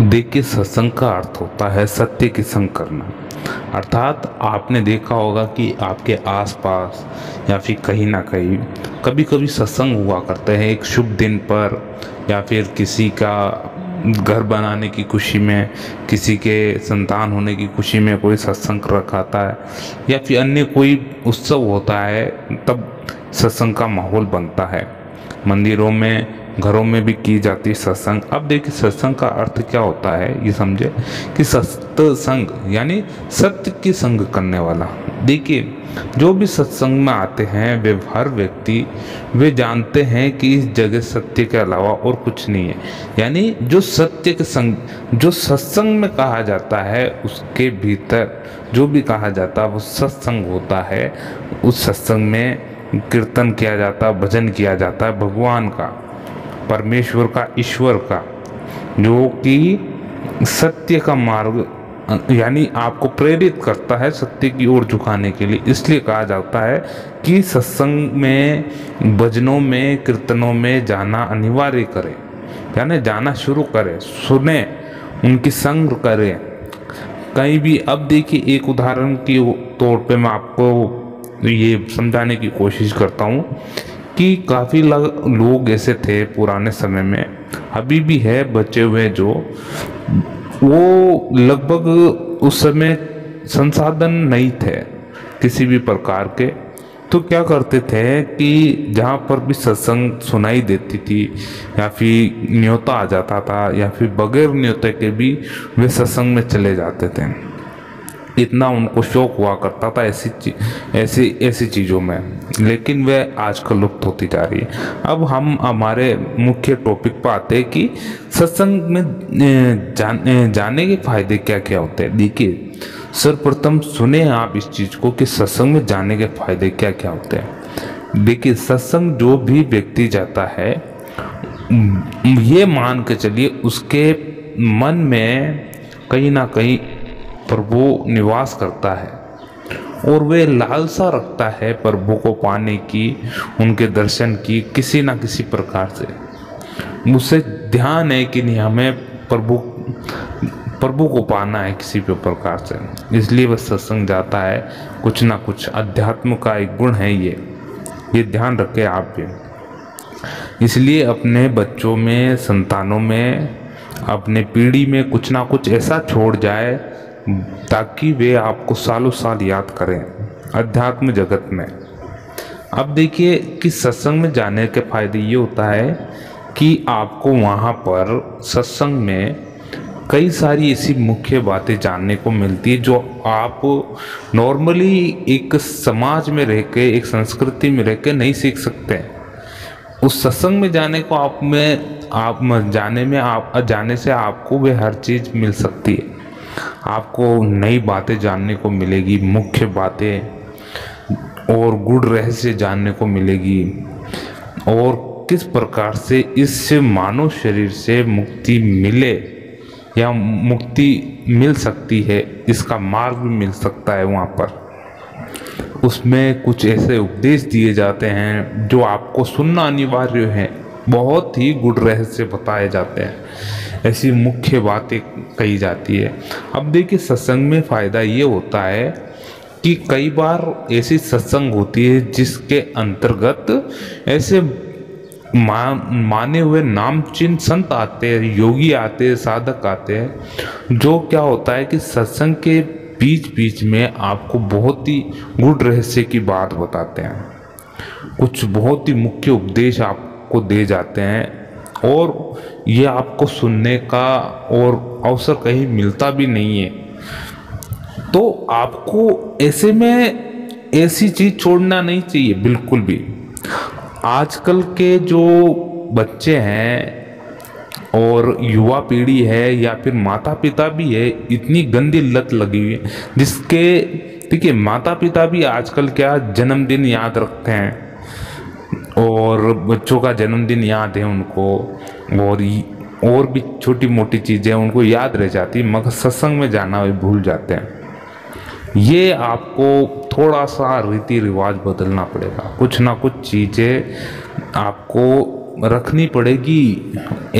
देखिए, सत्संग का अर्थ होता है सत्य की संग करना। अर्थात आपने देखा होगा कि आपके आसपास या फिर कहीं ना कहीं कभी कभी सत्संग हुआ करते हैं एक शुभ दिन पर, या फिर किसी का घर बनाने की खुशी में, किसी के संतान होने की खुशी में कोई सत्संग रखाता है, या फिर अन्य कोई उत्सव होता है तब सत्संग का माहौल बनता है। मंदिरों में, घरों में भी की जाती है सत्संग। अब देखिए, सत्संग का अर्थ क्या होता है ये समझे कि सत्संग यानी सत्य की संग करने वाला। देखिए, जो भी सत्संग में आते हैं वे हर व्यक्ति वे जानते हैं कि इस जगह सत्य के अलावा और कुछ नहीं है। यानी जो सत्य के संग, जो सत्संग में कहा जाता है उसके भीतर जो भी कहा जाता है वो सत्संग होता है। उस सत्संग में कीर्तन किया जाता है, भजन किया जाता है भगवान का, परमेश्वर का, ईश्वर का, जो कि सत्य का मार्ग यानी आपको प्रेरित करता है सत्य की ओर झुकाने के लिए। इसलिए कहा जाता है कि सत्संग में, भजनों में, कीर्तनों में जाना अनिवार्य करें, यानी जाना शुरू करें, सुने, उनकी संग करें कहीं भी। अब देखिए, एक उदाहरण के तौर पे मैं आपको ये समझाने की कोशिश करता हूँ कि काफ़ी लोग ऐसे थे पुराने समय में, अभी भी है बचे हुए, जो वो लगभग उस समय संसाधन नहीं थे किसी भी प्रकार के। तो क्या करते थे कि जहाँ पर भी सत्संग सुनाई देती थी या फिर न्योता आ जाता था या फिर बगैर न्योते के भी वे सत्संग में चले जाते थे। इतना उनको शौक हुआ करता था ऐसी चीज़ों में, लेकिन वह आजकल लुप्त होती जा रही है। अब हम हमारे मुख्य टॉपिक पर आते हैं कि सत्संग में जाने के फायदे क्या क्या होते हैं। देखिए, सर्वप्रथम सुने आप इस चीज़ को कि सत्संग में जाने के फायदे क्या क्या होते हैं। देखिए, सत्संग जो भी व्यक्ति जाता है, ये मान के चलिए उसके मन में कहीं ना कहीं प्रभु निवास करता है और वे लालसा रखता है प्रभु को पाने की, उनके दर्शन की, किसी ना किसी प्रकार से मुझसे ध्यान है कि नहीं, हमें प्रभु को पाना है किसी भी प्रकार से। इसलिए वह सत्संग जाता है। कुछ ना कुछ अध्यात्म का एक गुण है ये ध्यान रखें आप भी। इसलिए अपने बच्चों में, संतानों में, अपने पीढ़ी में कुछ ना कुछ ऐसा छोड़ जाए ताकि वे आपको सालों साल याद करें अध्यात्म जगत में। अब देखिए कि सत्संग में जाने के फायदे ये होता है कि आपको वहाँ पर सत्संग में कई सारी ऐसी मुख्य बातें जानने को मिलती है जो आप नॉर्मली एक समाज में रह के, एक संस्कृति में रह के नहीं सीख सकते। उस सत्संग में जाने को जाने से आपको वे हर चीज़ मिल सकती है। आपको नई बातें जानने को मिलेगी, मुख्य बातें और गूढ़ रहस्य जानने को मिलेगी, और किस प्रकार से इस मानव शरीर से मुक्ति मिले या मुक्ति मिल सकती है, इसका मार्ग भी मिल सकता है। वहाँ पर उसमें कुछ ऐसे उपदेश दिए जाते हैं जो आपको सुनना अनिवार्य है। बहुत ही गूढ़ रहस्य बताए जाते हैं, ऐसी मुख्य बातें कही जाती है। अब देखिए, सत्संग में फ़ायदा ये होता है कि कई बार ऐसी सत्संग होती है जिसके अंतर्गत ऐसे माने हुए नामचीन संत आते हैं, योगी आते हैं, साधक आते हैं, जो क्या होता है कि सत्संग के बीच बीच में आपको बहुत ही गूढ़ रहस्य की बात बताते हैं, कुछ बहुत ही मुख्य उपदेश आपको दे जाते हैं, और ये आपको सुनने का और अवसर कहीं मिलता भी नहीं है। तो आपको ऐसे में ऐसी चीज़ छोड़ना नहीं चाहिए बिल्कुल भी। आजकल के जो बच्चे हैं और युवा पीढ़ी है या फिर माता पिता भी है, इतनी गंदी लत लगी हुई है जिसके, देखिए, माता पिता भी आजकल क्या जन्मदिन याद रखते हैं और बच्चों का जन्मदिन याद है उनको, और भी छोटी मोटी चीज़ें उनको याद रह जाती, मगर सत्संग में जाना वे भूल जाते हैं। ये आपको थोड़ा सा रीति रिवाज बदलना पड़ेगा, कुछ ना कुछ चीज़ें आपको रखनी पड़ेगी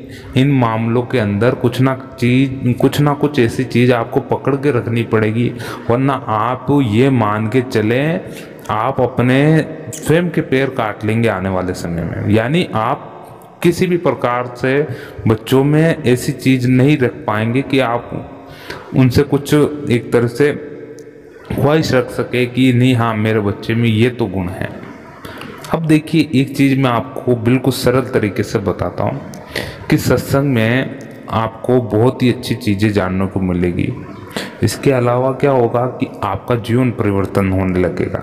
इन मामलों के अंदर कुछ ना कुछ ऐसी चीज़ आपको पकड़ के रखनी पड़ेगी, वरना आप ये मान के चलें आप अपने स्वयं के पैर काट लेंगे आने वाले समय में। यानी आप किसी भी प्रकार से बच्चों में ऐसी चीज़ नहीं रख पाएंगे कि आप उनसे कुछ एक तरह से ख्वाहिश रख सके कि नहीं हाँ मेरे बच्चे में ये तो गुण है। अब देखिए एक चीज़ मैं आपको बिल्कुल सरल तरीके से बताता हूँ कि सत्संग में आपको बहुत ही अच्छी चीज़ें जानने को मिलेगी। इसके अलावा क्या होगा कि आपका जीवन परिवर्तन होने लगेगा।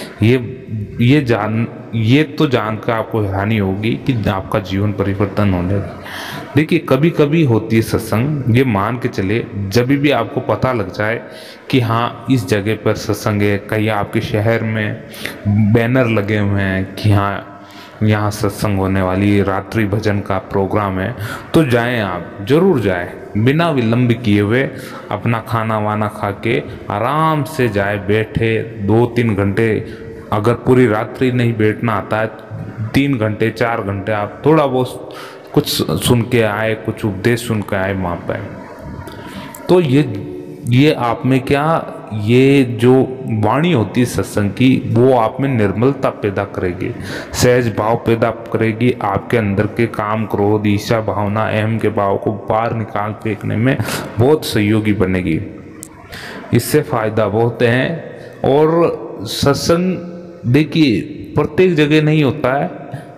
ये तो जानकर आपको हैरानी होगी कि आपका जीवन परिवर्तन होने लगा। देखिए कभी कभी होती है सत्संग, ये मान के चले जब भी आपको पता लग जाए कि हाँ इस जगह पर सत्संग है, कहीं आपके शहर में बैनर लगे हुए हैं कि हाँ यहाँ सत्संग होने वाली रात्रि भजन का प्रोग्राम है, तो जाएं, आप जरूर जाएं। बिना विलंब किए हुए अपना खाना वाना खा के आराम से जाए, बैठे 2-3 घंटे, अगर पूरी रात्रि नहीं बैठना आता है 3 घंटे 4 घंटे आप थोड़ा बहुत कुछ सुन के आए, कुछ उपदेश सुन के आए वहाँ पर। तो ये आप में क्या, ये जो वाणी होती है सत्संग की वो आप में निर्मलता पैदा करेगी, सहज भाव पैदा करेगी, आपके अंदर के काम क्रोध ईर्ष्या भावना अहम के भाव को बाहर निकाल फेंकने में बहुत सहयोगी बनेगी। इससे फायदा बहुत है। और सत्संग देखिए प्रत्येक जगह नहीं होता है,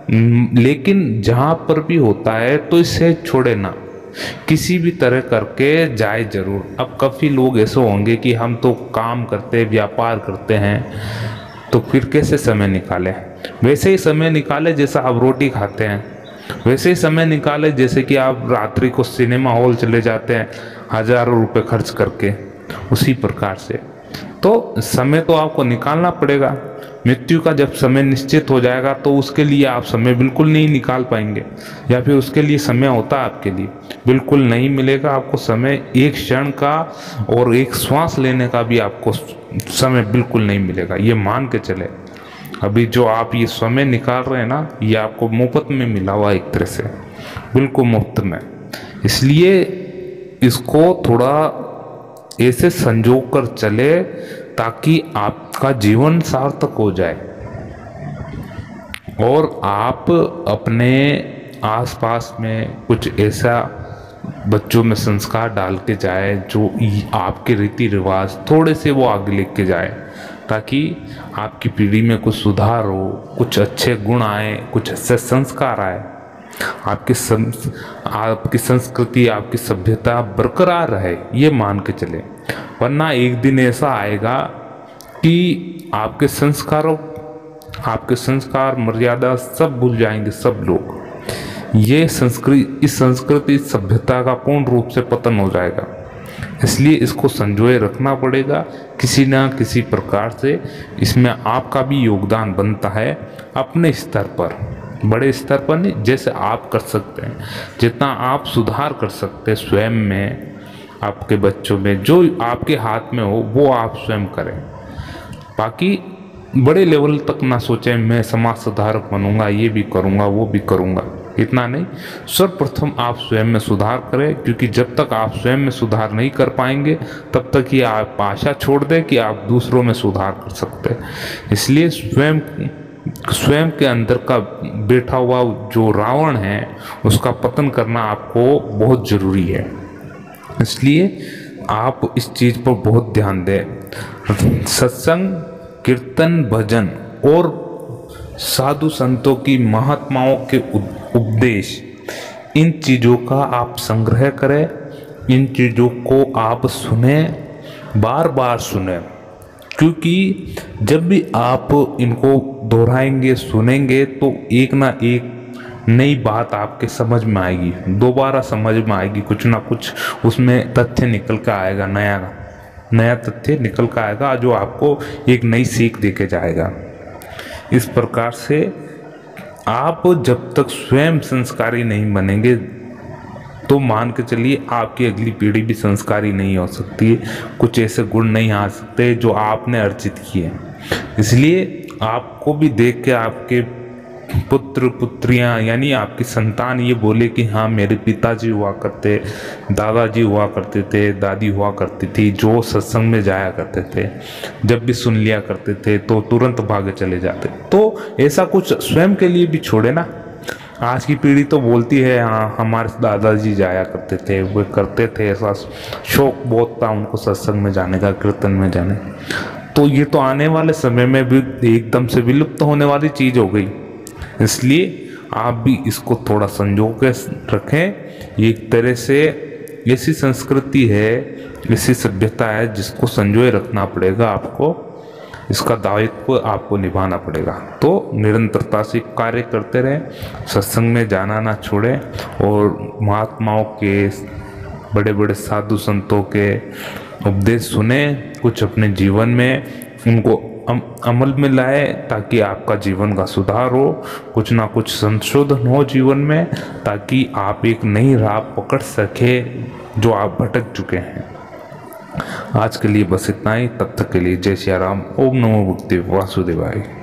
लेकिन जहाँ पर भी होता है तो इसे छोड़े ना, किसी भी तरह करके जाए जरूर। अब काफ़ी लोग ऐसे होंगे कि हम तो काम करते व्यापार करते हैं तो फिर कैसे समय निकालें। वैसे ही समय निकाले जैसा आप रोटी खाते हैं, वैसे ही समय निकाले जैसे कि आप रात्रि को सिनेमा हॉल चले जाते हैं हजारों रुपए खर्च करके, उसी प्रकार से तो समय तो आपको निकालना पड़ेगा। मृत्यु का जब समय निश्चित हो जाएगा तो उसके लिए आप समय बिल्कुल नहीं निकाल पाएंगे, या फिर उसके लिए समय होता है आपके लिए, बिल्कुल नहीं मिलेगा आपको समय। एक क्षण का और एक श्वास लेने का भी आपको समय बिल्कुल नहीं मिलेगा, ये मान के चले। अभी जो आप ये समय निकाल रहे हैं ना, ये आपको मुफ्त में मिला हुआ एक तरह से, बिल्कुल मुफ्त में। इसलिए इसको थोड़ा ऐसे संजो कर चले ताकि आपका जीवन सार्थक हो जाए और आप अपने आसपास में कुछ ऐसा बच्चों में संस्कार डाल के जाए जो आपके रीति रिवाज थोड़े से वो आगे लेके जाए, ताकि आपकी पीढ़ी में कुछ सुधार हो, कुछ अच्छे गुण आए, कुछ अच्छे संस्कार आए, आपकी संस्कृति आपकी सभ्यता बरकरार रहे, ये मान के चले। वरना एक दिन ऐसा आएगा कि आपके संस्कार मर्यादा सब भूल जाएंगे सब लोग। इस संस्कृति सभ्यता का पूर्ण रूप से पतन हो जाएगा। इसलिए इसको संजोए रखना पड़ेगा किसी ना किसी प्रकार से। इसमें आपका भी योगदान बनता है अपने स्तर पर, बड़े स्तर पर नहीं, जैसे आप कर सकते हैं, जितना आप सुधार कर सकते हैं स्वयं में, आपके बच्चों में, जो आपके हाथ में हो वो आप स्वयं करें। बाकी बड़े लेवल तक ना सोचें मैं समाज सुधारक बनूंगा, ये भी करूंगा वो भी करूंगा, इतना नहीं। सर्वप्रथम आप स्वयं में सुधार करें, क्योंकि जब तक आप स्वयं में सुधार नहीं कर पाएंगे तब तक ही आप आशा छोड़ दें कि आप दूसरों में सुधार कर सकते हैं। इसलिए स्वयं के अंदर का बैठा हुआ जो रावण है उसका पतन करना आपको बहुत ज़रूरी है। इसलिए आप इस चीज़ पर बहुत ध्यान दें। सत्संग, कीर्तन, भजन और साधु संतों की महात्माओं के उपदेश, इन चीज़ों का आप संग्रह करें, इन चीज़ों को आप सुने, बार बार सुने, क्योंकि जब भी आप इनको दोहराएंगे सुनेंगे तो एक ना एक नई बात आपके समझ में आएगी, दोबारा समझ में आएगी, कुछ ना कुछ उसमें तथ्य निकल कर आएगा, नया तथ्य निकल कर आएगा जो आपको एक नई सीख देके जाएगा। इस प्रकार से आप जब तक स्वयं संस्कारी नहीं बनेंगे तो मान के चलिए आपकी अगली पीढ़ी भी संस्कारी नहीं हो सकती, कुछ ऐसे गुण नहीं आ सकते जो आपने अर्जित किए। इसलिए आपको भी देख के आपके पुत्र पुत्रियां यानी आपकी संतान ये बोले कि हाँ मेरे पिताजी हुआ करते, दादाजी हुआ करते थे, दादी हुआ करती थी, जो सत्संग में जाया करते थे, जब भी सुन लिया करते थे तो तुरंत भागे चले जाते। तो ऐसा कुछ स्वयं के लिए भी छोड़े ना। आज की पीढ़ी तो बोलती है हाँ हमारे दादाजी जाया करते थे, वे करते थे, ऐसा शौक बहुत था उनको सत्संग में जाने का, कीर्तन में जाने। तो ये तो आने वाले समय में भी एकदम से विलुप्त होने वाली चीज़ हो गई। इसलिए आप भी इसको थोड़ा संजो के रखें। ये एक तरह से ऐसी संस्कृति है, ऐसी सभ्यता है जिसको संजोए रखना पड़ेगा आपको, इसका दायित्व आपको निभाना पड़ेगा। तो निरंतरता से कार्य करते रहें, सत्संग में जाना ना छोड़ें और महात्माओं के, बड़े बड़े साधु संतों के उपदेश सुने, कुछ अपने जीवन में उनको अमल में लाए ताकि आपका जीवन का सुधार हो, कुछ ना कुछ संशोधन हो जीवन में, ताकि आप एक नई राह पकड़ सके जो आप भटक चुके हैं। आज के लिए बस इतना ही। तब तक के लिए जय सिया राम। ओम नमो भगवते वासुदेवाय।